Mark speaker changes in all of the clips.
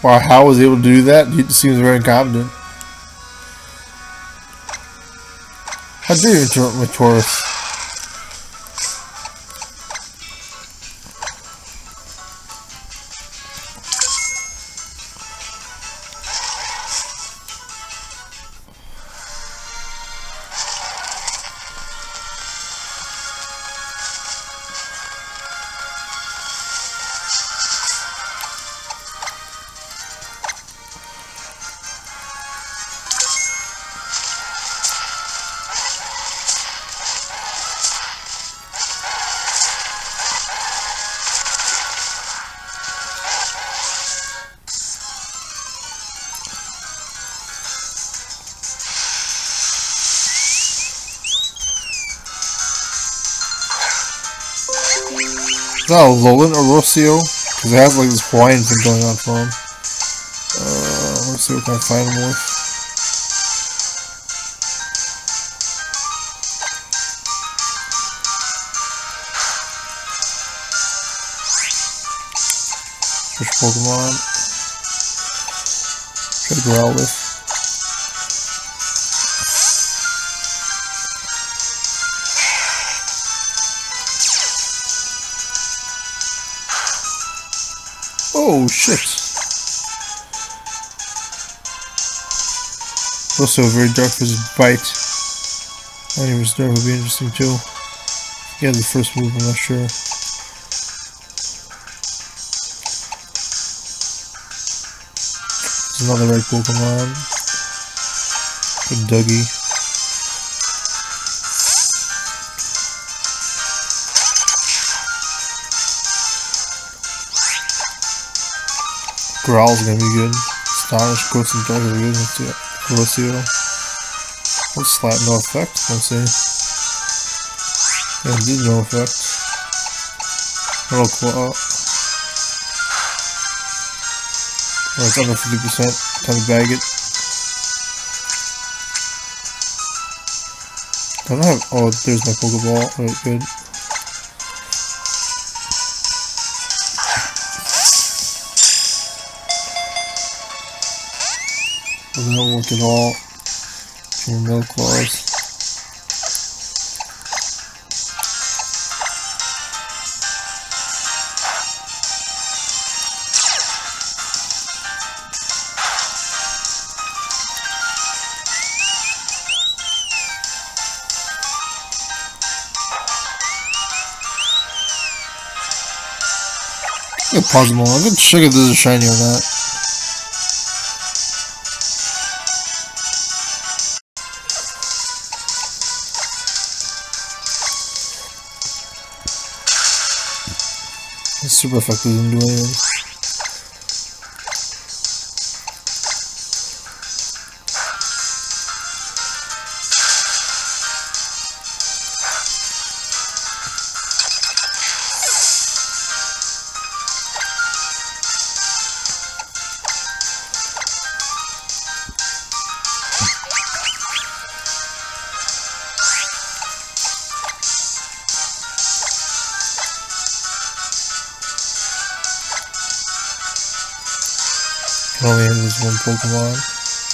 Speaker 1: Wow, how was he able to do that? He seems very incompetent. How dare you interrupt my Taurus? Is that Alolan or Rocio? Because it has like this Hawaiian thing going on for him. Let's see what kind of find him with. Switch Pokemon. Try to Growlithe. Oh shit! Also very dark for his bite. I was dark would be interesting too. Yeah, the first move, I'm not sure. There's another red Pokemon. Good Dougie. Growl's gonna be good. Astonish, Ghost and Dark are good. Let's see it. Rocio. What's Slap? No effect? Let's see. Yeah, it did no effect. Little Claw. Oh, it's under 50%. Time to bag it. I don't have. Oh, there's my Pokeball. Alright, good. Doesn't work at all. Your Milk Claws. I'm gonna pause them all. I'm gonna check if there's a shiny or not. Super effective, didn't do anything. Can only have this one Pokemon.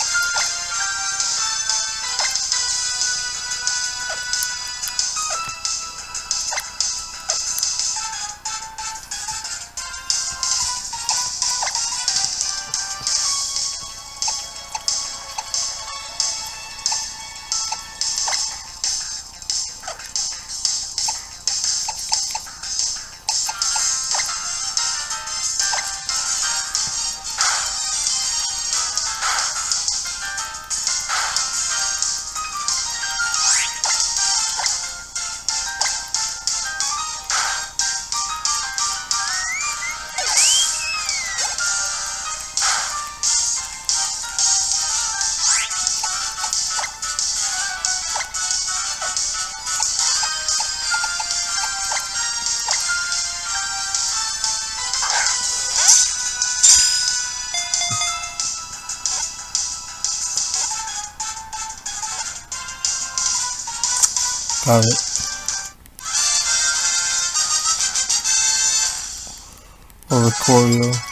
Speaker 1: Got it. Over Choreo.